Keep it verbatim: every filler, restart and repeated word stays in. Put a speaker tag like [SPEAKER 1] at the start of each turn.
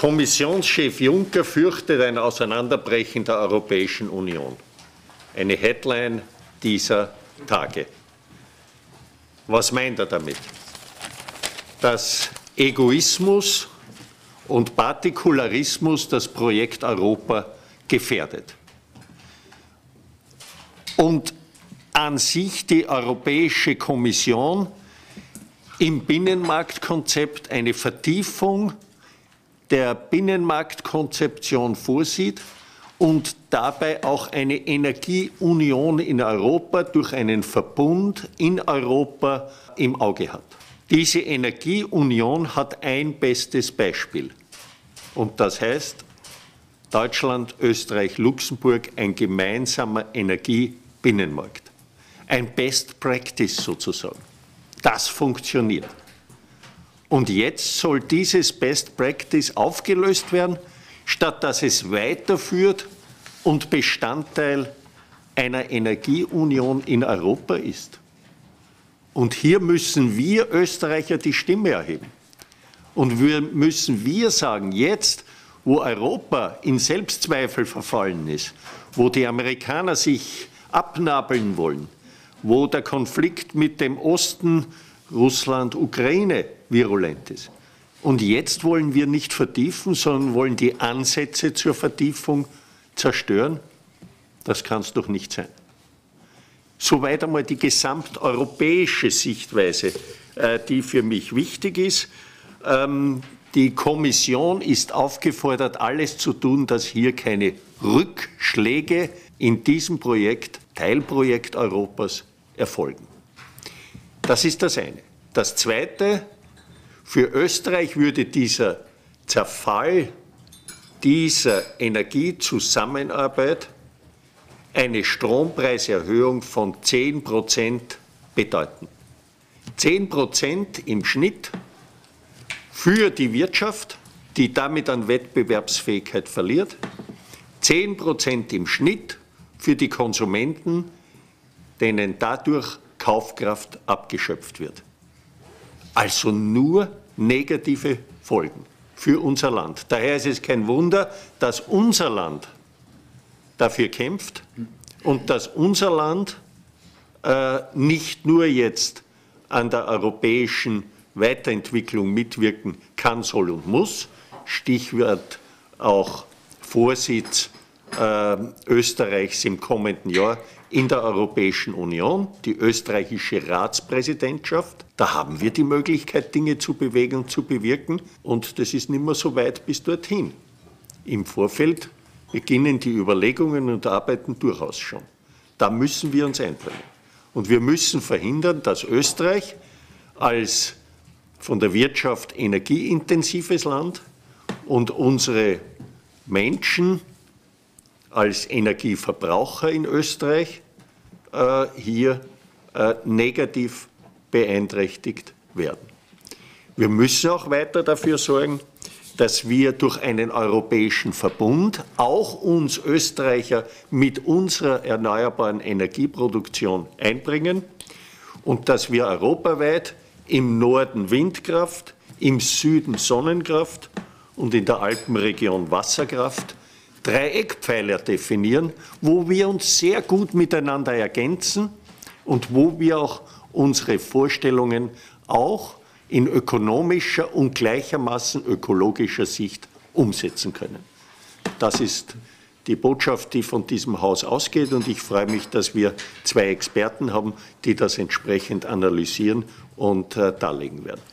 [SPEAKER 1] Kommissionschef Juncker fürchtet ein Auseinanderbrechen der Europäischen Union. Eine Headline dieser Tage. Was meint er damit? Dass Egoismus und Partikularismus das Projekt Europa gefährdet. Und an sich die Europäische Kommission im Binnenmarktkonzept eine Vertiefung der Binnenmarktkonzeption vorsieht und dabei auch eine Energieunion in Europa durch einen Verbund in Europa im Auge hat. Diese Energieunion hat ein bestes Beispiel und das heißt Deutschland, Österreich, Luxemburg, ein gemeinsamer Energiebinnenmarkt. Ein Best Practice sozusagen. Das funktioniert. Und jetzt soll dieses Best Practice aufgelöst werden, statt dass es weiterführt und Bestandteil einer Energieunion in Europa ist. Und hier müssen wir Österreicher die Stimme erheben. Und wir müssen wir sagen, jetzt, wo Europa in Selbstzweifel verfallen ist, wo die Amerikaner sich abnabeln wollen, wo der Konflikt mit dem Osten, Russland, Ukraine virulent ist. Und jetzt wollen wir nicht vertiefen, sondern wollen die Ansätze zur Vertiefung zerstören. Das kann es doch nicht sein. Soweit einmal die gesamteuropäische Sichtweise, die für mich wichtig ist. Die Kommission ist aufgefordert, alles zu tun, dass hier keine Rückschläge in diesem Projekt, Teilprojekt Europas, erfolgen. Das ist das eine. Das Zweite, für Österreich würde dieser Zerfall dieser Energiezusammenarbeit eine Strompreiserhöhung von zehn Prozent bedeuten. zehn Prozent im Schnitt für die Wirtschaft, die damit an Wettbewerbsfähigkeit verliert, zehn Prozent im Schnitt für die Konsumenten, denen dadurch Kaufkraft abgeschöpft wird. Also nur negative Folgen für unser Land. Daher ist es kein Wunder, dass unser Land dafür kämpft und dass unser Land äh, nicht nur jetzt an der europäischen Weiterentwicklung mitwirken kann, soll und muss. Stichwort auch Vorsitz äh, Österreichs im kommenden Jahr in der Europäischen Union, die österreichische Ratspräsidentschaft. Da haben wir die Möglichkeit, Dinge zu bewegen und zu bewirken. Und das ist nicht mehr so weit bis dorthin. Im Vorfeld beginnen die Überlegungen und Arbeiten durchaus schon. Da müssen wir uns einbringen. Und wir müssen verhindern, dass Österreich als von der Wirtschaft energieintensives Land und unsere Menschen als Energieverbraucher in Österreich äh, hier äh, negativ beeinträchtigt werden. Wir müssen auch weiter dafür sorgen, dass wir durch einen europäischen Verbund auch uns Österreicher mit unserer erneuerbaren Energieproduktion einbringen und dass wir europaweit im Norden Windkraft, im Süden Sonnenkraft und in der Alpenregion Wasserkraft drei Eckpfeiler definieren, wo wir uns sehr gut miteinander ergänzen und wo wir auch unsere Vorstellungen auch in ökonomischer und gleichermaßen ökologischer Sicht umsetzen können. Das ist die Botschaft, die von diesem Haus ausgeht, und ich freue mich, dass wir zwei Experten haben, die das entsprechend analysieren und äh, darlegen werden.